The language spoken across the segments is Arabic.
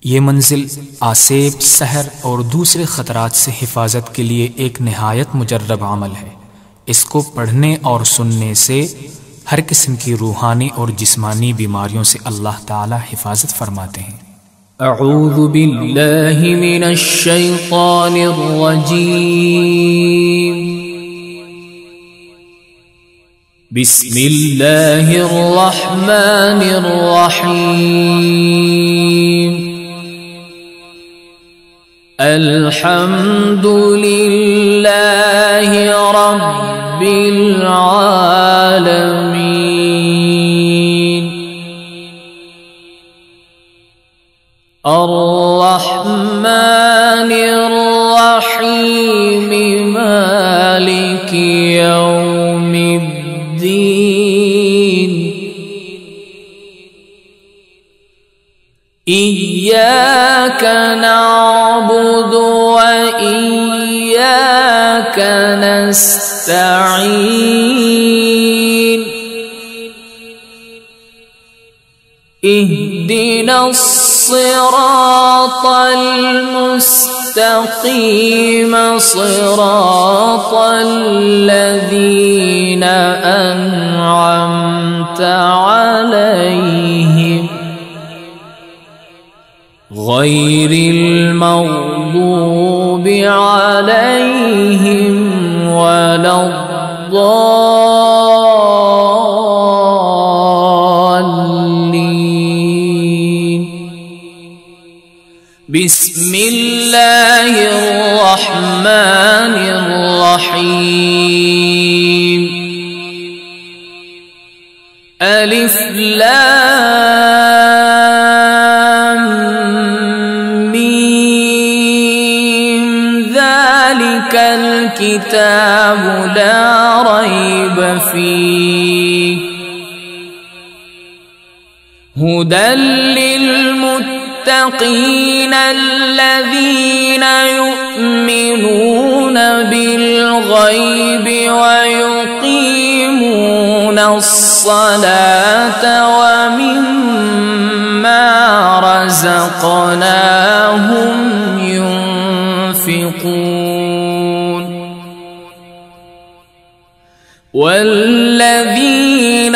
ये मंजिल आसेब, सहर और दूसरे ख़तरात से हिफाजत के लिए एक निहायत मुजर्रब अमल है। इसको पढ़ने और सुनने से हर किस्म की रूहानी और जिस्मानी बीमारियों से अल्लाह ताला हिफाजत फरमाते हैं। अऊज़ु बिल्लाहि मिनश शैतानिर रजीम। बिस्मिल्लाहिर रहमानिर रहीम। अल्हम्दुलिल्लाहि रब्बिल आलमीन। अर्रहमानिर रहीम। मालिकि यौमिद्दीन। इय्याक नअबुदु व इय्याक नस्तईन। इहदिनस सिरातल मुस्तक़ीम। सिरातल लज़ीना अन्अमत अलैहिम गैरिल मग़दूबि अलैहिम वलद्दाल्लीन। बिस्मिल्लाहिर रहमानिर रहीम। अलिफ लाम मीम। ज़ालिकल किताबु ला रैब फीह हुदल लिल्मुत्तक़ीन الذين يؤمنون بالغيب ويقيمون الصلاة ومما رزقناهم ينفقون والذين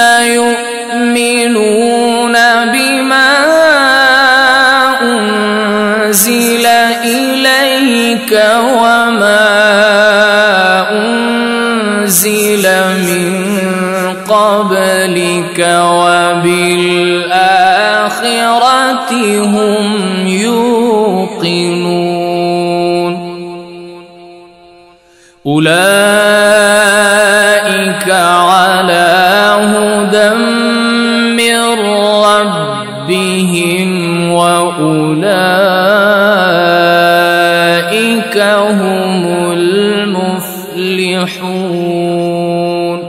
يؤمنون بما أنزل إليك وما أنزل من قبلك وبالآخرة هم يوقنون أولئك على هدى من ربهم وأولئك هم المفلحون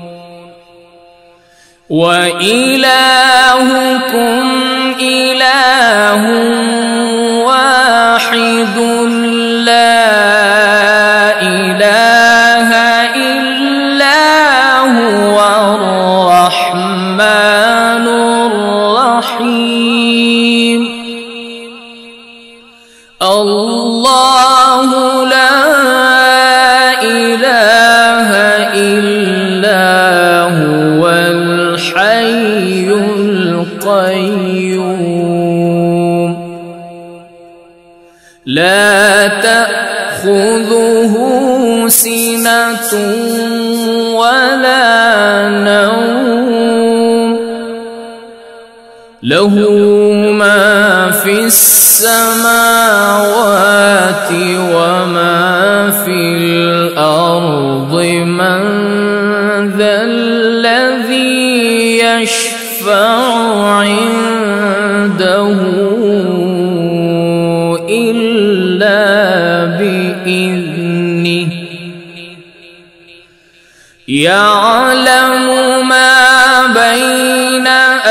وإلهكم إله واحد لا إله إلا هو الرحمن الرحيم. الله لا إله إلا هو الحي القيوم لا تأخذه سنة ولا نوم له ما في السماوات وما في الأرض من ذا الذي يشفع عنده إلا بإذنه يعلم ما بين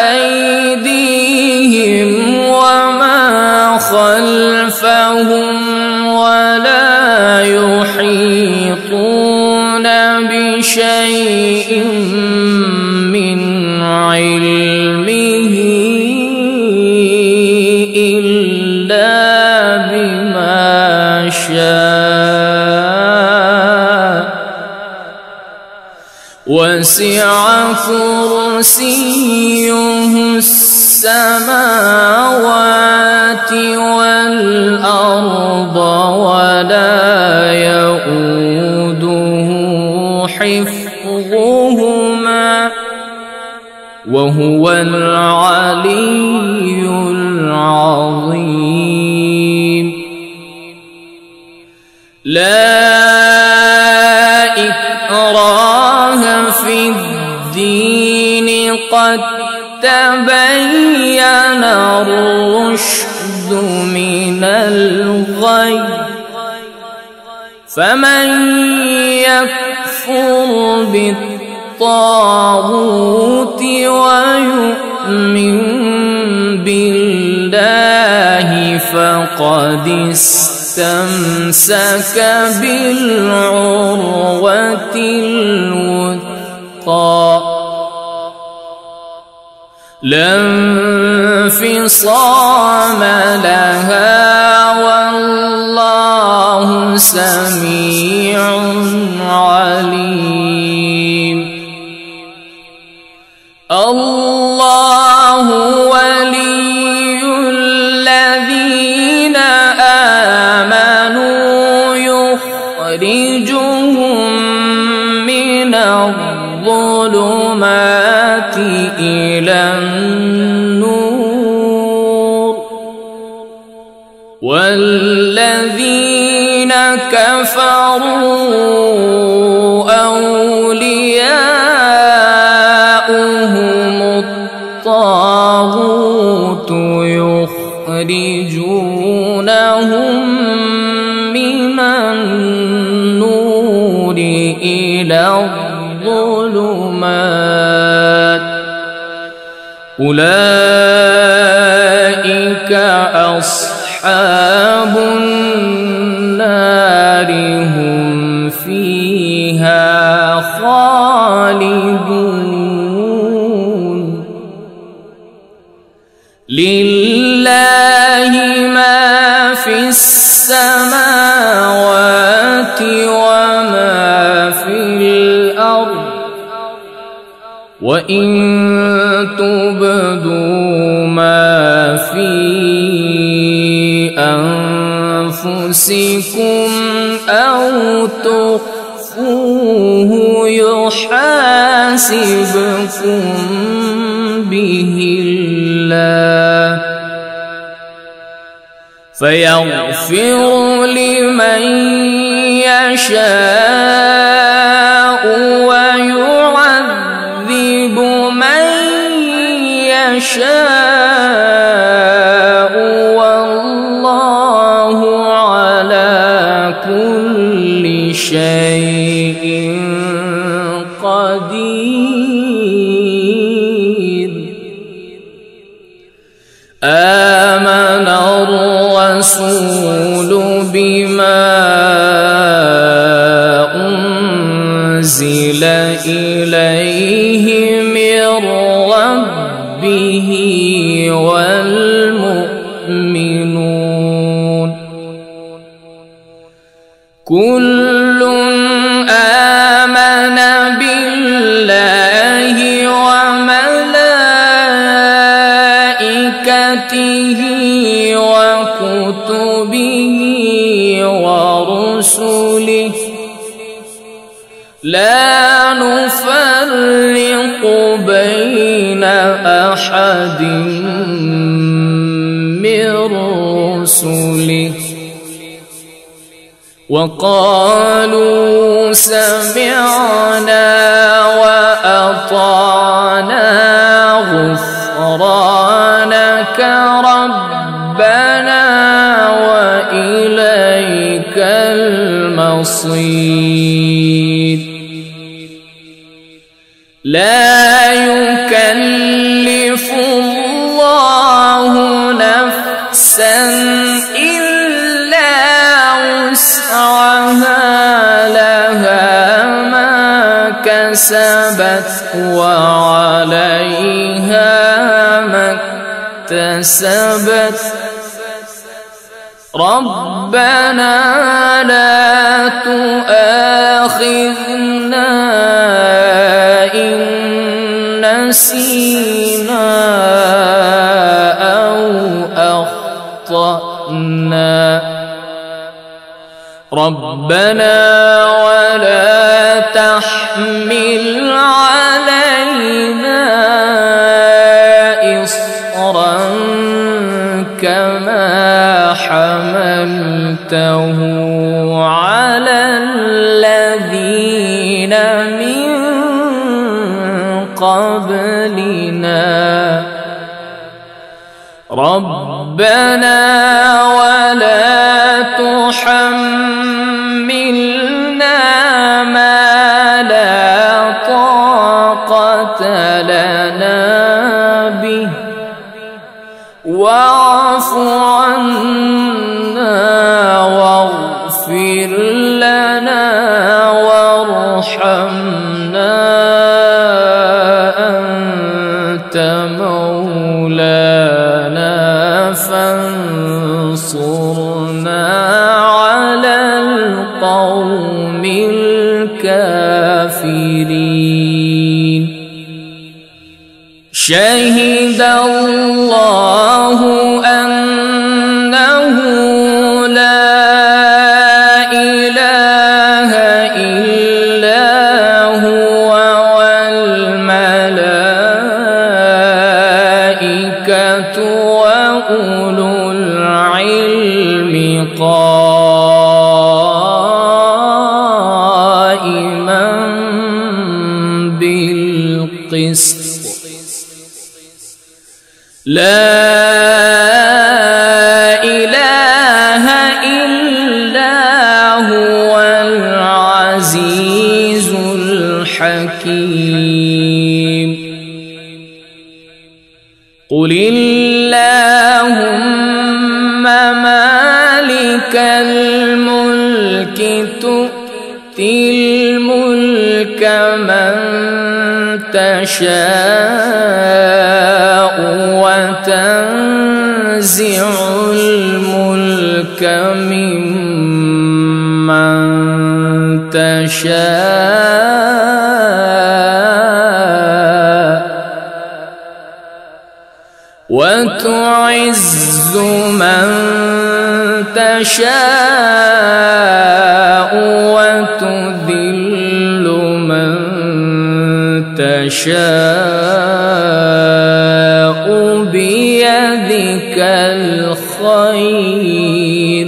أيديهم وما خلفهم ولا يحيطون بشيء من علمه إلا إلا بما شاء وسع كرسيه السماوات والأرض ولا يؤوده حفظهما وهو العلي العظيم. لا إكراه في الدين قد تبين الرشد من الغي فمن يكفر بالطاغوت ويؤمن بالله فقد استمسك بالعروة الوثقى لا انفصام لها والله سميع عليم. الله ولي الذين آمنوا يخرجهم من الظلمات إلى النور والذين كفروا أولياؤهم الطاغوت يخرجونهم من النور إلى الظلمات أولئك أصحاب النار هم فيها خالدون. لله ما في السماوات وما في الأرض وإن تبدوا ما في أنفسكم أو تخفوه يحاسبكم به الله فيغفر لمن يشاء ويعذب من يشاء والله على كل شيء قدير. آمن الرسول بما أنزل إليه من ربه والمؤمنون كل آمن بالله وملائكته وكتبه ورسله لا نفرق بين أحد من رسله وقالوا سمعنا وأطعنا غفرانك ربنا وإليك المصير. لا يكلف الله نفسا إلا وسعها لها ما كسبت وعليها ما اكتسبت ربنا لا تؤاخذنا إن نسينا أو أخطأنا ربنا ولا تحمل علينا إصرا كما حملته على الذين من قبلنا ربنا ولا تحملنا ما لا طاقة لنا به واعف عنا واغفر لنا وارحمنا أنت مولانا فانصرنا على القوم الكافرين شهد الله أنه لا إله إلا هو والملائكة وأولو العلم قائما بالقسط لا إله إلا هو العزيز الحكيم قل اللهم مالك الملك تؤتي الملك من تشاء وتنزع الملك ممن تشاء وتعز من تشاء وتذل من تشاء بيدك الخير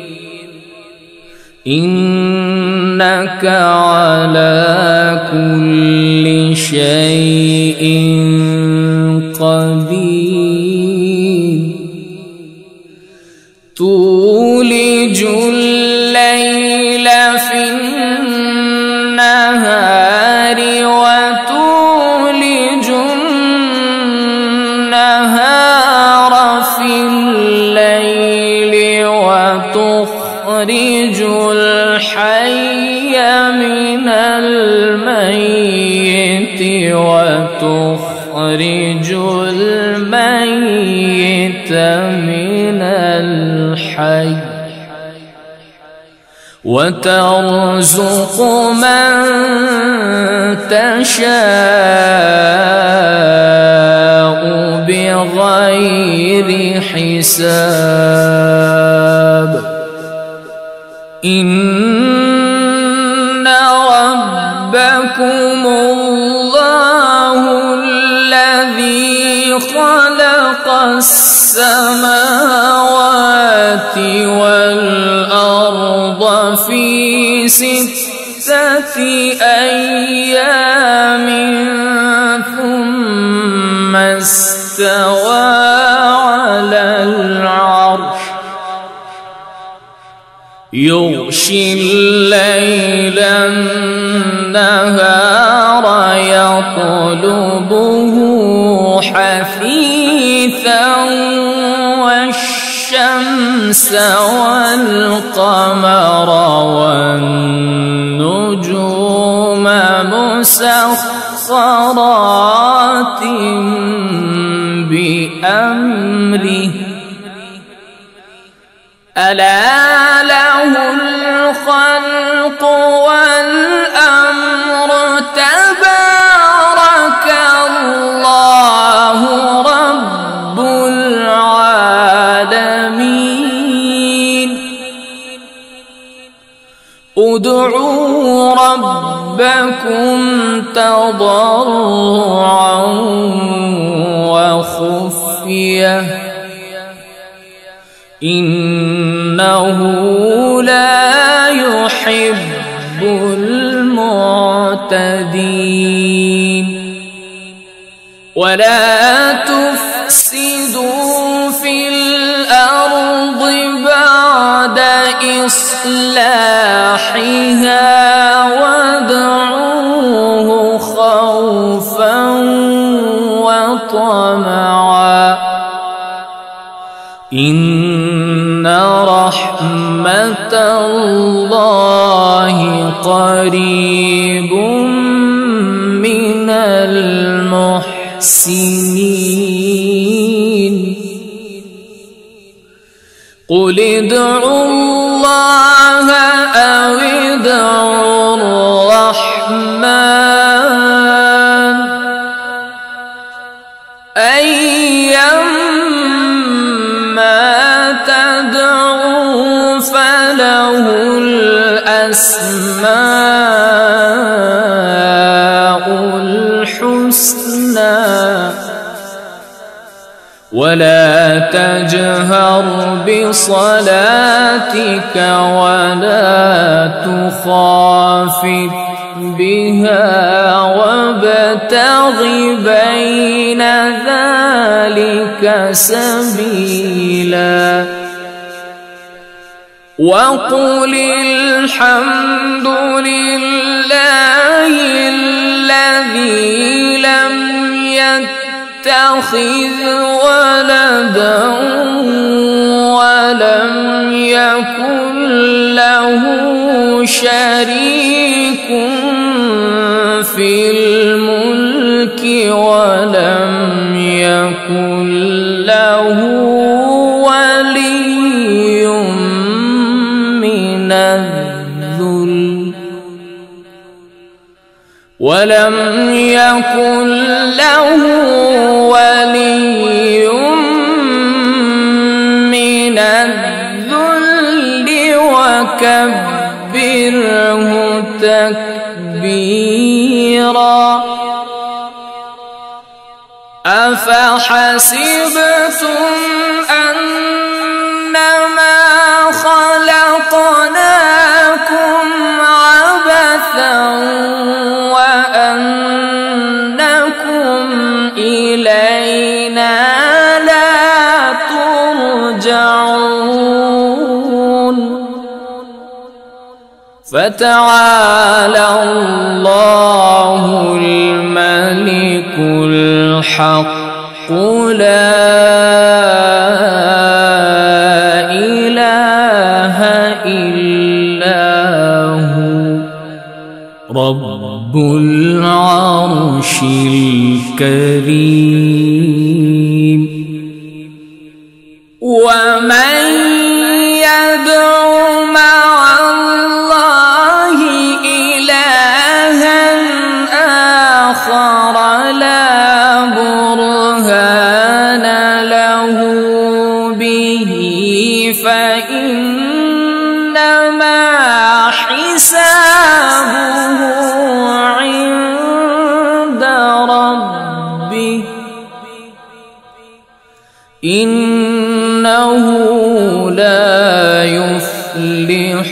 إنك على كل شيء قدير تولج الليل في النهار وتولج النهار في الليل وتخرج الحي من الميت وتخرج الميت من الحي وترزق من تشاء بغير حساب إن ربكم الله الذي خلق السماوات والأرض في 6 أيام ثم استوى على العرش يغشي الليل النهار يطلبه حثيثا والشمس والقمر والنجوم مسخرات بأمره ألا له الخلق والأمر تبارك الله رب العالمين ادعوا ربكم تضرعا وخفية إنه لا يحب المعتدين ولا تفسدوا في الأرض بعد إصلاحها وادعوه خوفا وطمعا إن رحمة الله قريب من المحسنين قل ادعوا الله أو ادعوا الرحمن أيما تدعوا فله الأسماء الحسنى ولا تجهر بصلاتك ولا تخافت بها وابتغ بين ذلك سبيلا وقل الحمد لله الذي لم يتخذ ولدا ولم يكن له شريك في الملك ولم يكن له ولي من الذل ولم يكن له ولي من الذل وكبره تكبيرا أفحسبتم أنما خلقناكم عبثا وأنكم إلينا لا ترجعون فتعالى الله الملك الحق لا إله إلا هو رب العرش الكريم ومن يدع مع الله إلها آخر لا برهان له به فإنما حسابه عند ربه إنه لا يفلح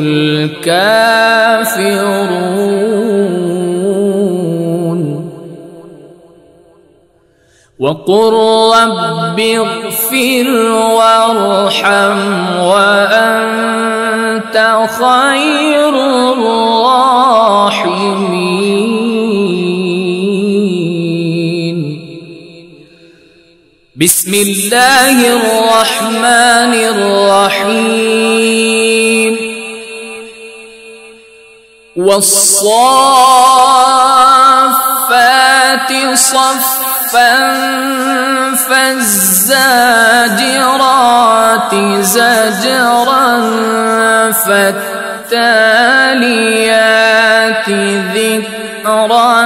الكافرون وقل رب اغفر وارحم وأنت خير الراحمين بسم الله الرحمن الرحيم والصافات صفا فالزاجرات زجرا فالتاليات ذكرا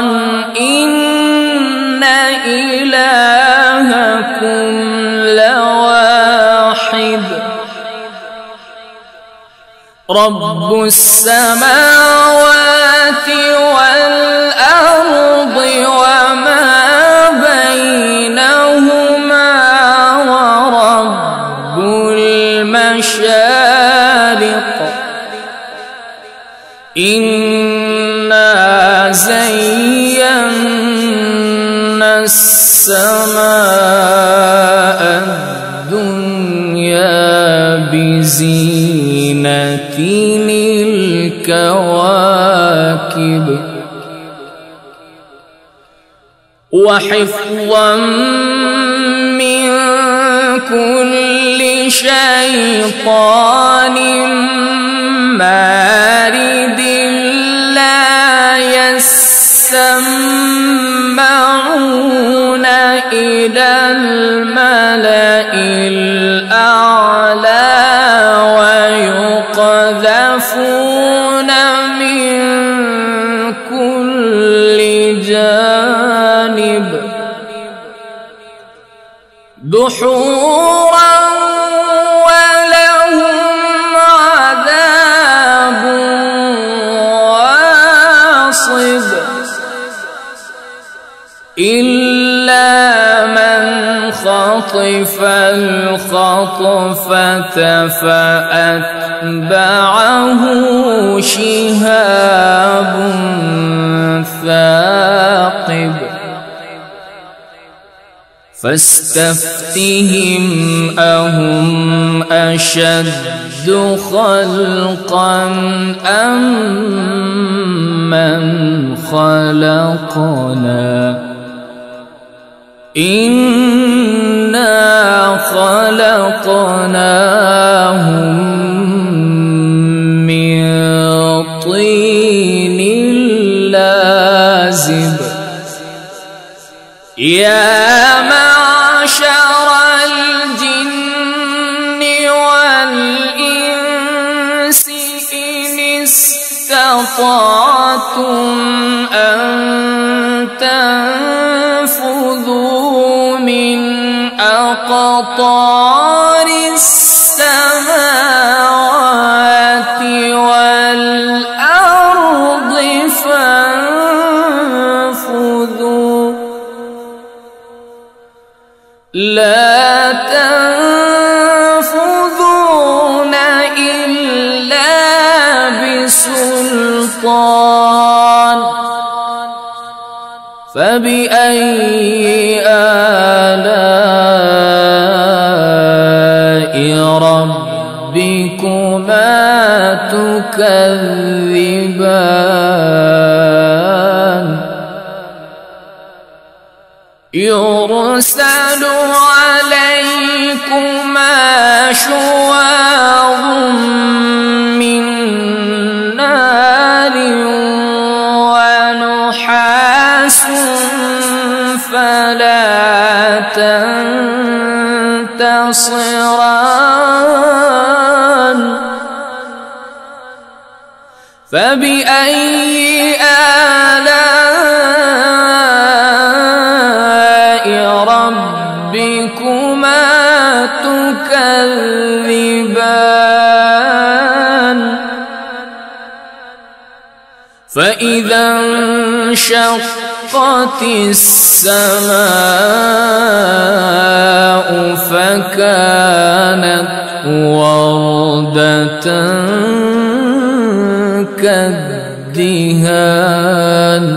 إن إلهكم لواحد رب السماوات والأرض وما بينهما ورب المشارق إنا زينا السماء الدنيا بزينة الكواكب وحفظا من كل شيطان مارد لا يسمعون إلى الملأ الأعلى ويقذفون من كل جانب دحورا ولهم عذاب واصب إلا من خطف الخطفة فأتبعه شهاب ثاقب فاستفتهم أهم أشد خلقا أم من خلقنا إنا خلقناهم من طين لازب يا معشر الجن والإنس إن استطعتم أن تنفذوا من أقطار السماوات والأرض فانفذوا لا تنفذون إلا بسلطان فبأي آلاء ربكما تكذبان يرسل عليكما شواظ من نار ونحاس فلا تنتصران فبأي آلاء ربكما تكذبان فإذا انشقت السماء فكانت وردة كالدهان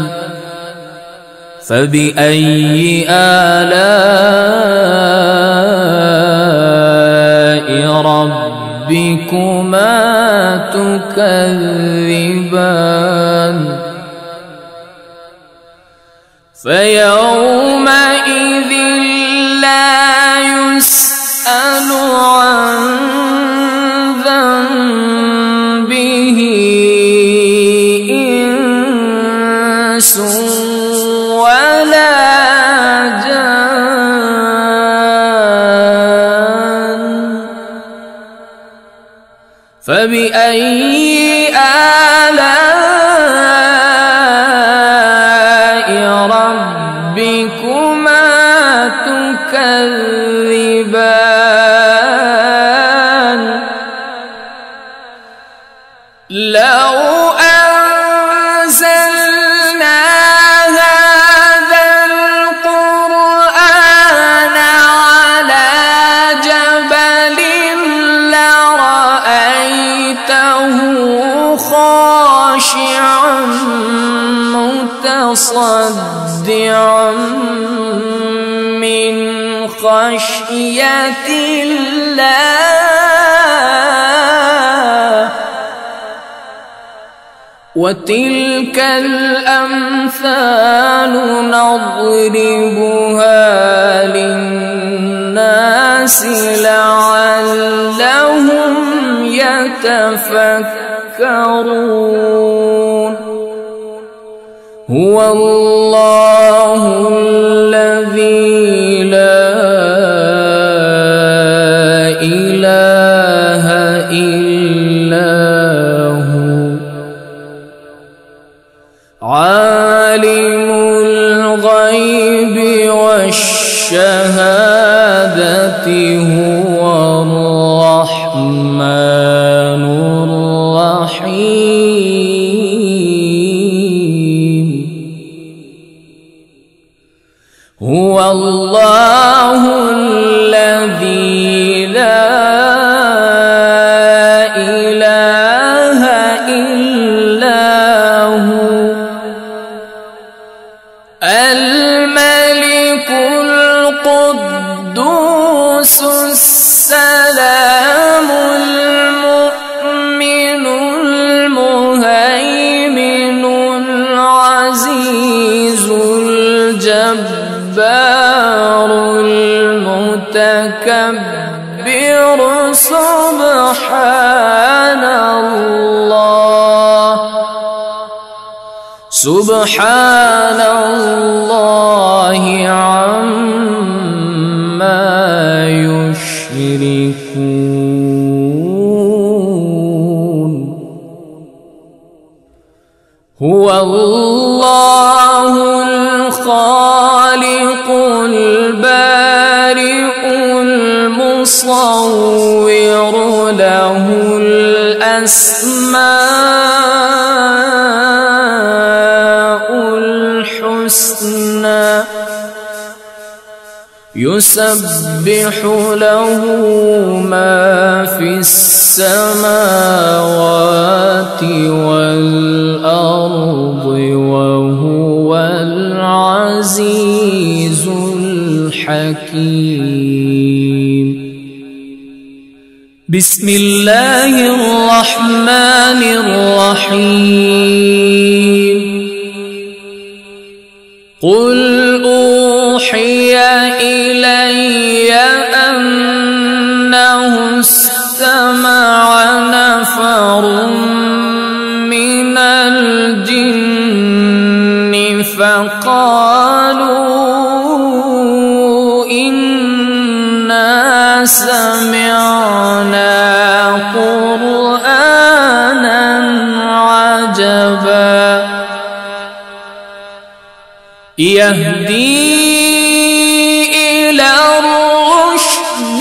فبأي آلاء ربكما تكذبان فيومئذ لا يسأل عن ذنبه إنس ولا جان فبأي آلاء ربكما تكذبان لو أنزلنا هذا القرآن على جبل لرأيته خاشعا متصدعا من خشية الله وتلك الأمثال نضربها للناس لعلهم يتفكرون هو الله الذي لا إله إلا هو عالم الغيب والشهادة هو الرحمن الرحيم هو الله الذي لا إله إلا هو الملك القدوس السلام المؤمن المهيمن العزيز الجبار المتكبر سبحان الله عما يشركون هو الله الخالق البارئ المصور له الأسماء الحسنى يسبح له ما في السماوات والأرض وهو العزيز الحكيم بسم الله الرحمن الرحيم قل أوحي إلي أنه استمع نفر من الجن فقالوا إنا سمعنا قرآنا عجبا يهدي إلى الرشد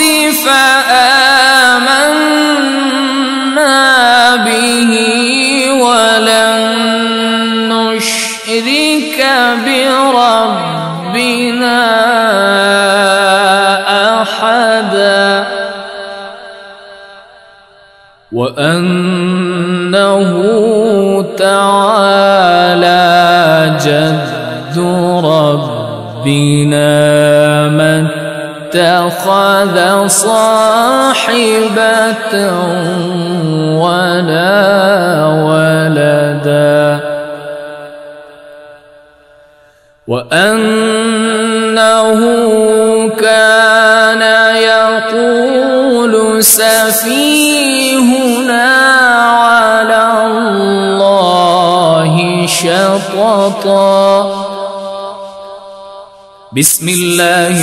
فآمنا به ولن نشرك بربنا أحدا وأنه تعالى جد ربنا ما اتخذ صاحبة ولا ولدا وأنه كان يقول سفيهنا على الله شططا بسم الله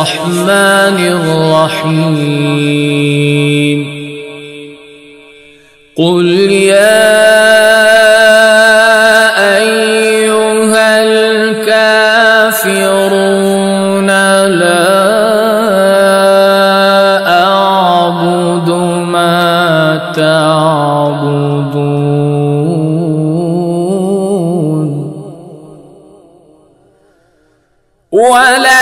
الرحمن الرحيم قل يا أيها الكافرون لا أعبد ما تعبدون ولا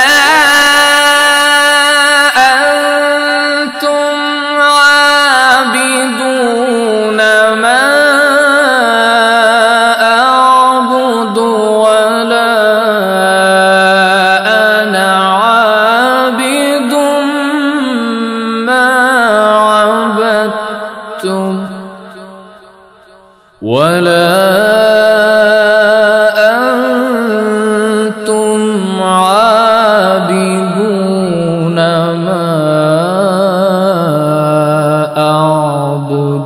ولا أنتم عابدون ما أعبد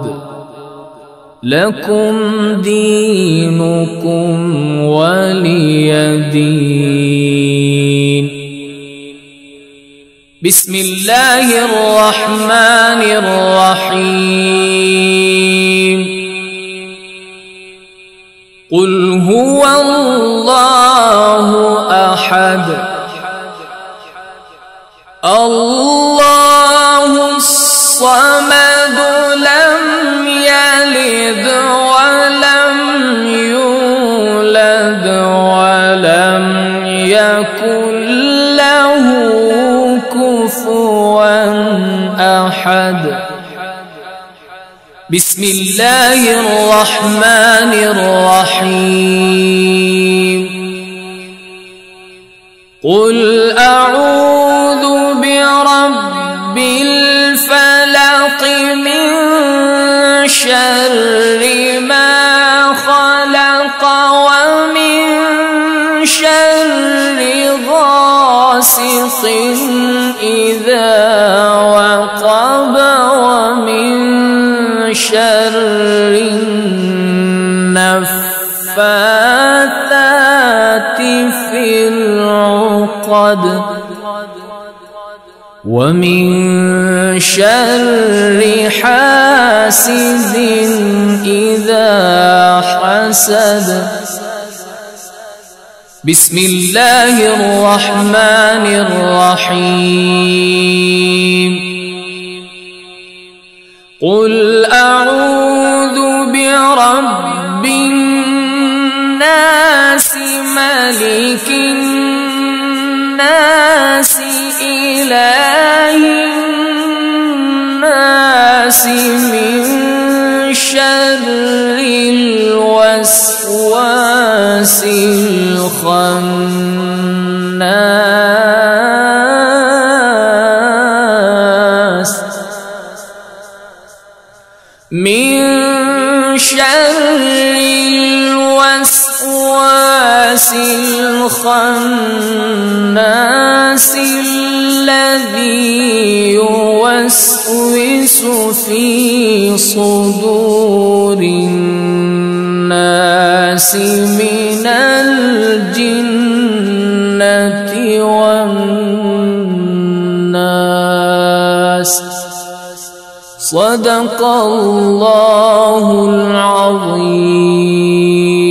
لكم دينكم ولي دين. بسم الله الرحمن الرحيم. قل هو الله أحد الله الصمد لم يلد ولم يولد ولم يكن له كفوا أحد. بسم الله الرحمن الرحيم. قل أعوذ برب الفلق من شر ما خلق ومن شر غاسق إذا وقب ومن شر النفاثات في العقد ومن شر حاسد إذا حسد. بسم الله الرحمن الرحيم. قل أعوذ برب الناس ملك الناس إله الناس من شر الوسواس الخناس من شر الوسواس الخناس الذي يوسوس في صدور الناس من الجنة والناس. صدق الله العظيم.